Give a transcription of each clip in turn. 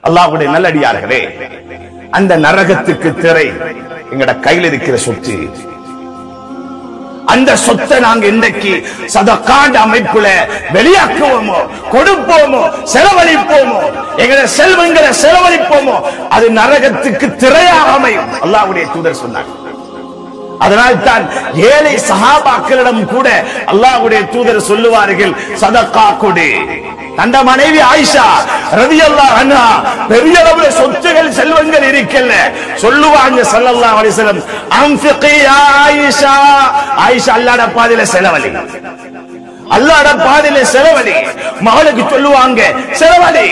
அல்லாஹ்வுடைய நல்லடியார்களே, அந்த நரகத்துக்கு திரை எங்கட கையில் இருக்கிற சொத்து. அந்த சொத்தை நாங்க இன்றைக்கு சதகாட் அமைப்புல வெளியாக்குவோமோ, கொடுப்போமோ, செலவழிப்போமோ, எங்களை செல்வங்களை செலவழிப்போமோ, அது நரகத்துக்கு திரையாக அமையும். அல்லாஹ்வுடைய தூதர் சொன்னார். அதனால் தான் ஏழை சஹாபாக்களிடம் கூட அல்லாஹ்வுடைய தூதர் சொல்லுவார்கள், சதகா கொடு. தந்த மனைவி ஆயிஷா ரலியல்லாஹு அன்ஹா பெரிய அளவுல சொத்துகள் செல்வங்கள் இருக்கல்ல, சொல்லுவாங்க ஸல்லல்லாஹு அலைஹி வஸல்லம், அன்ஃபிகி யா ஆயிஷா, ஆயிஷா அல்லாஹ்வுடைய பாதையில செலவழி, அல்லாஹ்வுடைய பாதையில செலவழி. மகளுக்கு சொல்லுவாங்க செலவழி.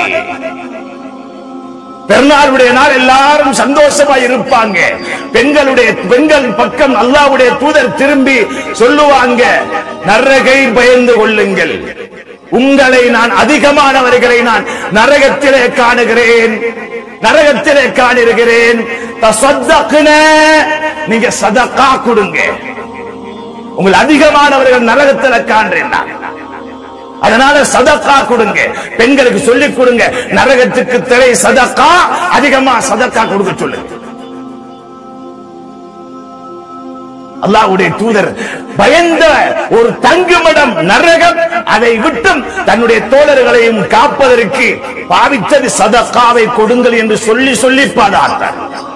பெருநாளுடைய நாள் எல்லாரும் சந்தோஷமா இருப்பாங்க. பெண்கள் பக்கம் அல்லாஹ்வுடைய தூதர் திரும்பி சொல்லுவாங்க, நரகை பயந்து கொள்ளுங்கள், உங்களை நான் அதிகமானவர்களை நான் நரகத்திலே காணுகிறேன், நரகத்திலே காணுகிறேன். தஸத்தக்ன, நீங்க சதகா கொடுங்க, உங்கள் அதிகமானவர்கள் நரகத்திலே காண்றேன். அதனால சதகா கொடுங்க, பெண்களுக்கு சொல்லிக் கொடுங்க, நரகத்துக்கு திரை சதகா, அதிகமா சதகா கொடுக்க சொல்லுங்க. அல்லாஹ்வுடைய தூதர் பயந்த ஒரு தங்குமிடம் நரகம், அதை விட்டும் தன்னுடைய தோழர்களையும் காப்பதற்கு பாவித்தது சதகாவை கொடுங்கள் என்று சொல்லி சொல்லி பாதாட்டார்.